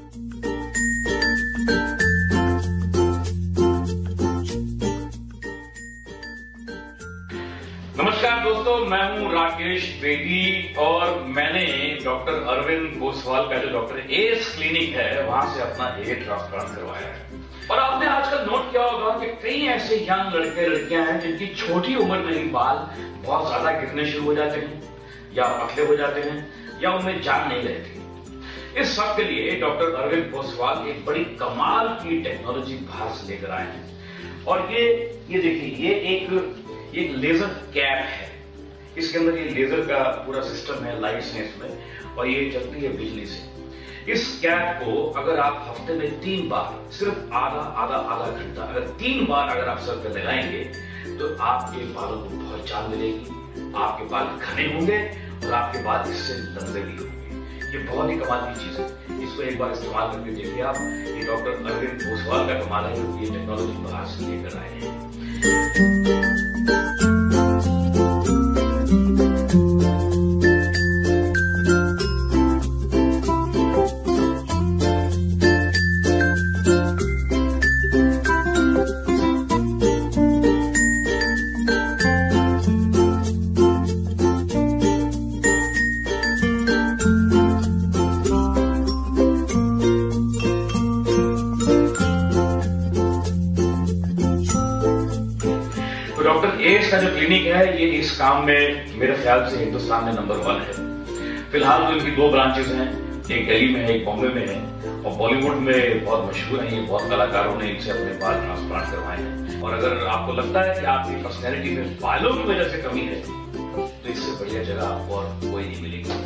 नमस्कार दोस्तों, मैं हूं राकेश बेदी और मैंने डॉक्टर अरविंद गोस्वाल का जो डॉक्टर एस क्लिनिक है वहां से अपना हेयर ट्रांसप्लांट करवाया है। और आपने आजकल नोट किया होगा कि कई ऐसे यंग लड़के लड़कियां हैं जिनकी छोटी उम्र में ही बाल बहुत ज्यादा गिरने शुरू हो जाते हैं या पतले हो जाते हैं या उनमें जान नहीं रहती। इस सब के लिए डॉक्टर अरविंद गोस्वाल एक बड़ी कमाल की टेक्नोलॉजी बाहर से लेकर आए हैं। और ये देखिए, ये एक लेजर कैप है। इसके अंदर ये लेजर का पूरा सिस्टम है, लाइट्स हैं इसमें, और ये चलती है बिजली से। इस कैप को अगर आप हफ्ते में 3 बार, सिर्फ आधा घंटा, अगर 3 बार अगर आप सर पे लगाएंगे तो आपके बालों को बहुत जान मिलेगी, आपके बाल घने होंगे और आपके बाल इससे लंबे भी होंगे। ये बहुत ही कमाल की चीज है, इसको एक बार इस्तेमाल करके देखिए आप। ये डॉक्टर अरविंद गोस्वाल का कमाल है, ये टेक्नोलॉजी बाहर से लेकर आए हैं। डॉक्टर एस का जो क्लिनिक है ये इस काम में मेरे ख्याल से हिंदुस्तान में नंबर 1 है। फिलहाल तो इनकी 2 ब्रांचेस हैं, एक दिल्ली में है, एक बॉम्बे में है, और बॉलीवुड में बहुत मशहूर है। ये बहुत कलाकारों ने इनसे अपने बाल ट्रांसप्लांट करवाए हैं। और अगर आपको लगता है कि आपकी पर्सनैलिटी में बालों की वजह से कमी है तो इससे बढ़िया जगह आपको और कोई नहीं मिलेगी।